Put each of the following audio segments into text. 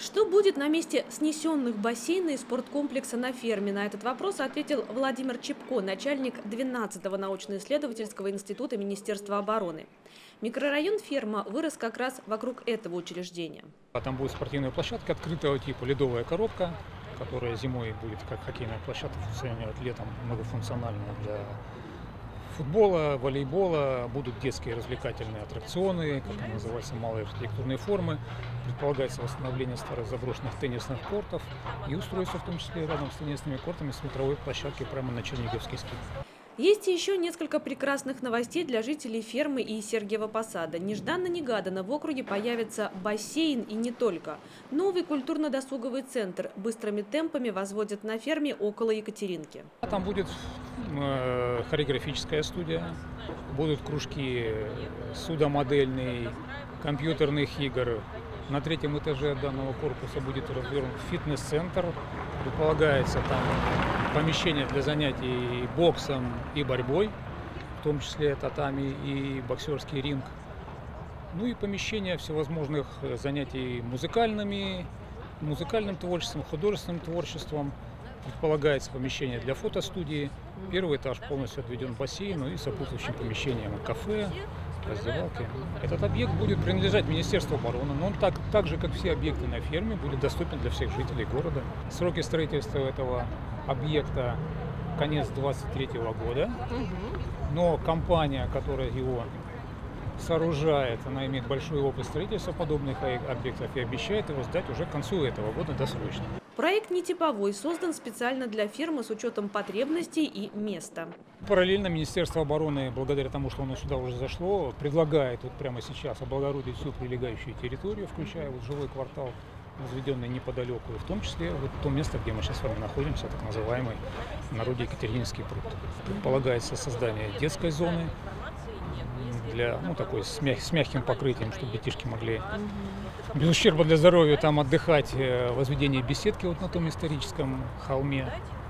Что будет на месте снесенных бассейна и спорткомплекса на ферме? На этот вопрос ответил Владимир Чепко, начальник 12-го научно-исследовательского института Министерства обороны. Микрорайон «Ферма» вырос как раз вокруг этого учреждения. Там будет спортивная площадка открытого типа, ледовая коробка, которая зимой будет как хоккейная площадка функционировать, летом многофункциональная для футбола, волейбола. Будут детские развлекательные аттракционы, как они называются, малые архитектурные формы. Предполагается восстановление старых заброшенных теннисных кортов и устройство, в том числе рядом с теннисными кортами, смотровой площадки прямо на Черниговский скит. Есть еще несколько прекрасных новостей для жителей фермы и Сергиева Посада. Нежданно-негаданно в округе появится бассейн и не только. Новый культурно-досуговый центр быстрыми темпами возводят на ферме около Екатеринки. Там будет хореографическая студия, будут кружки судомодельные, компьютерных игр. На третьем этаже данного корпуса будет развернут фитнес-центр. Предполагается там помещение для занятий боксом и борьбой, в том числе татами и боксерский ринг. Ну и помещение всевозможных занятий музыкальным творчеством, художественным творчеством. Предполагается помещение для фотостудии. Первый этаж полностью отведен бассейну и сопутствующим помещением кафе, раздевалки. Этот объект будет принадлежать Министерству обороны, но он так же, как все объекты на ферме, будет доступен для всех жителей города. Сроки строительства этого объекта конец 2023 года, но компания, которая его сооружает, она имеет большой опыт строительства подобных объектов и обещает его сдать уже к концу этого года досрочно. Проект не типовой, создан специально для фермы с учетом потребностей и места. Параллельно Министерство обороны, благодаря тому, что оно сюда уже зашло, предлагает вот прямо сейчас облагородить всю прилегающую территорию, включая вот жилой квартал, возведенный неподалеку, и в том числе вот то место, где мы сейчас с вами находимся, так называемый в народе Екатерининский пруд. Предполагается создание детской зоны для такой с мягким покрытием, чтобы детишки могли без ущерба для здоровья там отдыхать, возведение беседки вот на том историческом холме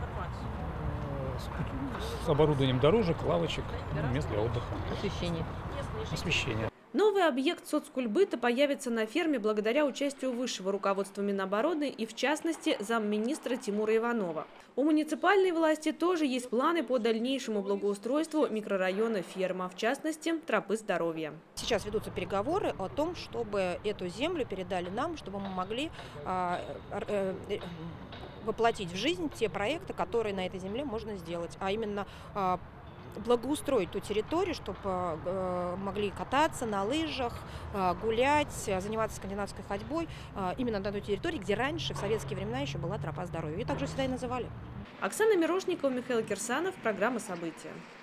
с оборудованием дорожек, лавочек, мест для отдыха. Освещение. Новый объект соцкульбыта появится на ферме благодаря участию высшего руководства Минобороны и, в частности, замминистра Тимура Иванова. У муниципальной власти тоже есть планы по дальнейшему благоустройству микрорайона «Ферма», в частности, тропы здоровья. Сейчас ведутся переговоры о том, чтобы эту землю передали нам, чтобы мы могли воплотить в жизнь те проекты, которые на этой земле можно сделать, а именно благоустроить ту территорию, чтобы могли кататься на лыжах, гулять, заниматься скандинавской ходьбой именно на той территории, где раньше, в советские времена, еще была тропа здоровья. И также всегда и называли. Оксана Мирошникова, Михаил Кирсанов, программа «События».